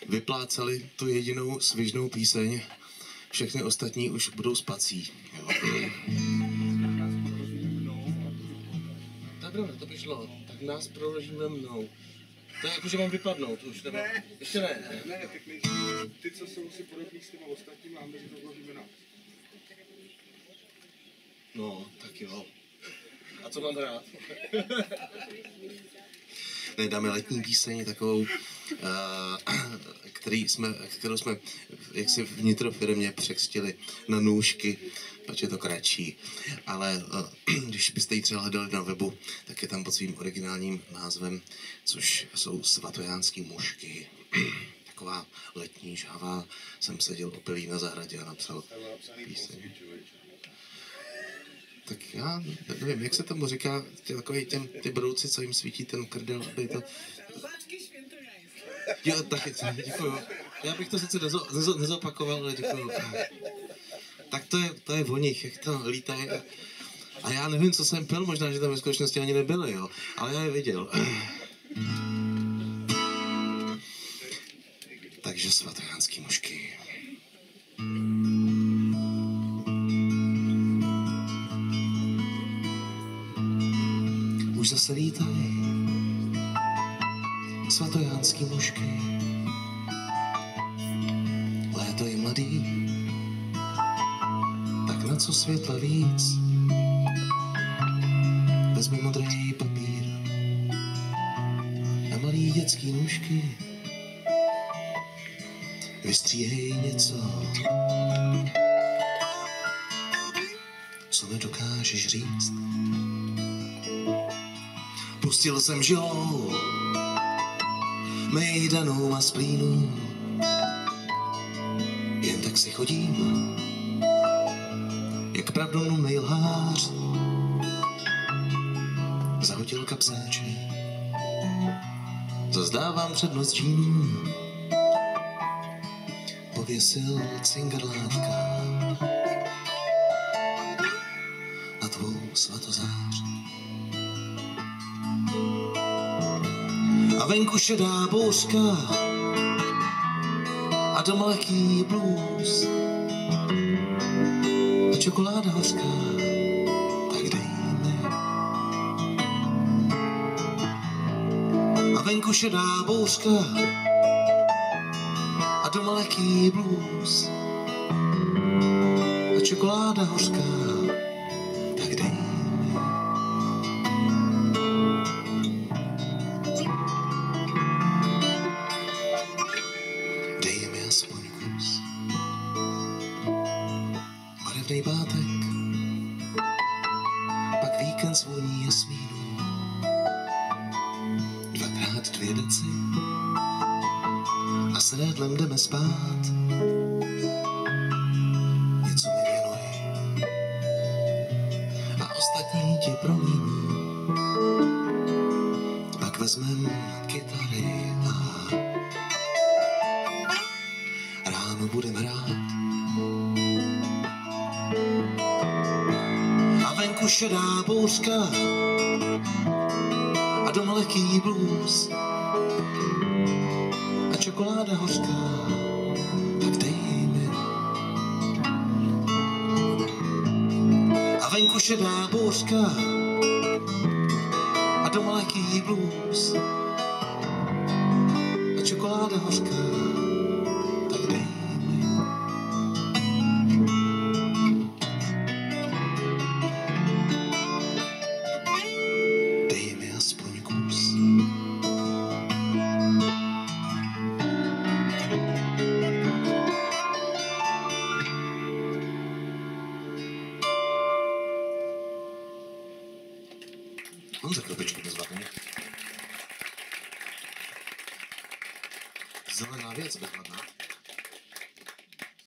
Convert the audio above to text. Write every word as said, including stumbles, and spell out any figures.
vyplácali tu jedinou svižnou píseň, všechny ostatní už budou spací. Jo. Tak dobré, to by šlo. Tak nás proložíme mnou. To je jako, že mám vypadnout už, nebo... Ne. Ještě ne, ne? Ne, tak než ty, co jsou si podobní s těma ostatními, máme si to vložíme na. No, tak jo. A co mám hrát? Ne, dáme letní píseň takovou, uh, který jsme, kterou jsme jaksi vnitrofirmě překstili na nůžky, pač je to kratší. Ale uh, když byste ji třeba hledali na webu, tak je tam pod svým originálním názvem, což jsou Svatojánský mužky. Taková letní žhavá, jsem seděl opilý na zahradě a napsal píseň. Tak já nevím, jak se tomu říká, tě, takový těm, ty brouci, co jim svítí ten krdel, aby to... Jo, taky, děkuju. Já bych to sice nezo, nezo, nezopakoval, ale děkuju. Tak to je, to je o nich, jak to lítají. A já nevím, co jsem pil, možná, že tam ve skutečnosti ani nebyly, jo. Ale já je viděl. Takže Svatojánský mužky. Už zase lítají svatojánský mužky. Léto je mladý, tak na co světla víc? Vezmi modrý papír a malý dětský nůžky. Vystříhej něco, co nedokážeš říct. Pustil jsem žilou, mejdanů a splínů. Jen tak si chodím, jak pravdomluvnej lhář. Zahodil kapsáče, zazdávám přednost džínů. Pověsil cingerlátka na tvou svatozář. A venku šedá bouřka a doma lehký blues a čokoláda hořká, tak dej mi. A venku šedá bouřka a doma lehký blues a čokoláda hořká, tak dej mi. Barevnej pátek, pak víkend zvoní jasmínu, dvakrát dvě deci a s rádlem jdeme spát. Něco mi věnuj a ostatní ti promínu. Pak vezmem kytary a ráno budem hrát. A venku šedá bouřka a doma lehký blues a čokoláda hořká, tak dej mi. A venku šedá bouřka a doma lehký blues a čokoláda hořká, tak dej mi. On za chvilbičku bezvadný. Zelená věc bezvadná.